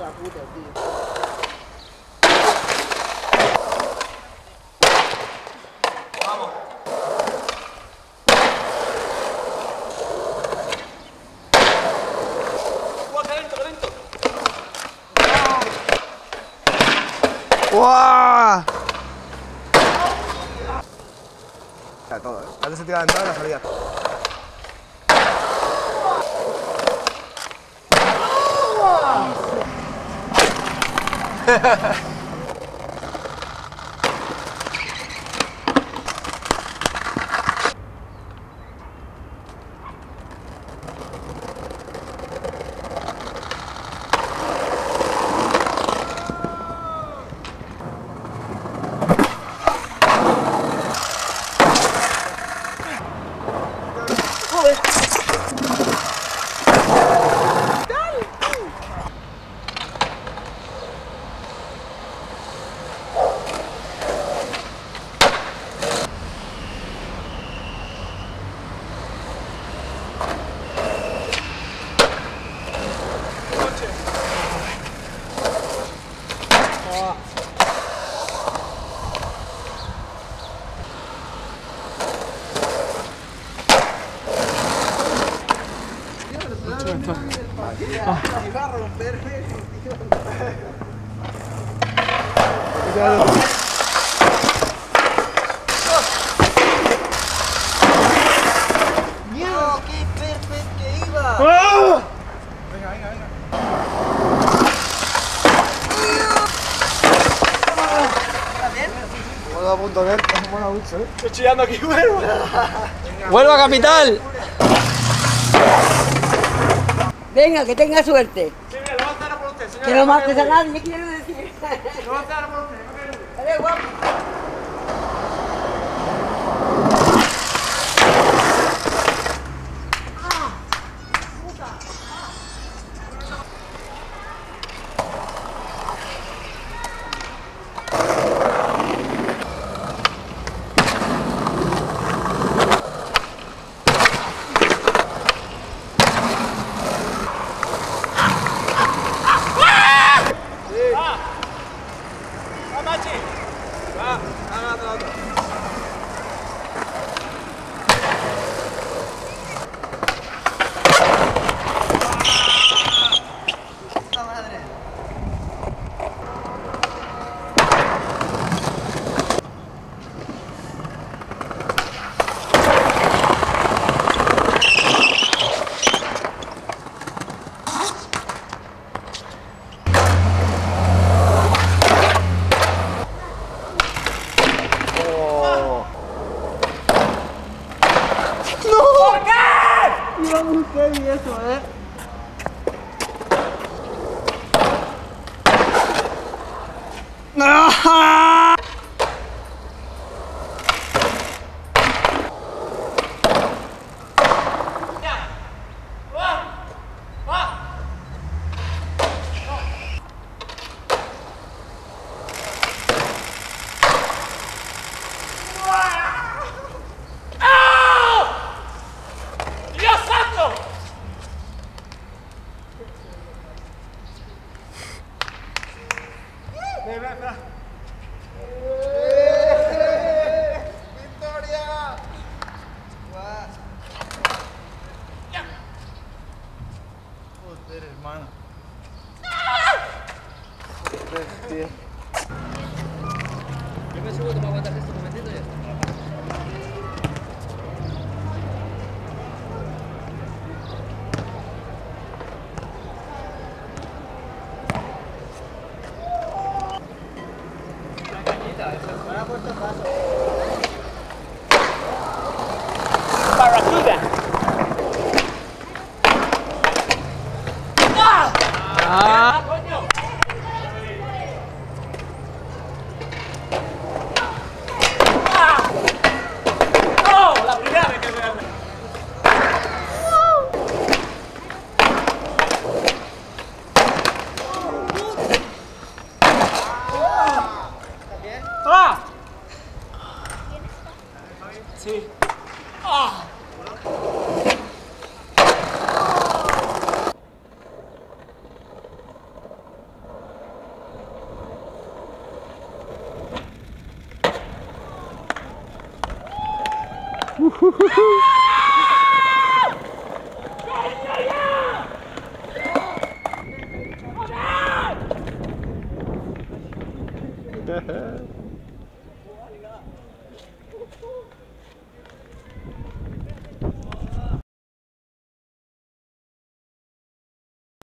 la puta, tío. Vamos. Calento, calento. ¡Guau! Ya, todo, ¿eh? Antes se tira la entrada y la salida. Va a romperme, ¡Mierda! ¡Qué perfecto que iba! Venga, venga, venga. ¿Está bien? Vuelvo a punto de ver, es buena mucho, ¿eh? Estoy chillando aquí, vuelvo. ¡Vuelva, capital! Venga, que tenga suerte. Sí, mira, lo va a hacer por usted, señor. Que no mates a nadie, quiero decir. Lo va a hacer por usted, no quiero. Dale, guapo. Va, Machi. Va, agarra otro. ¡Puta madre! Iba muy heavy eso, ¿eh? ¡Dios santo! Ven, ven, ven. ¡Victoria! Joder, hermano. Yo me subo, tú me aguantas esto un momentito y ya está. Barracuda. ¡Ah! ¡Coño! ¡Ah! ¡Oh! La primera vez que me hace. ¡Ah! Sí. ¡Ah! Hehehe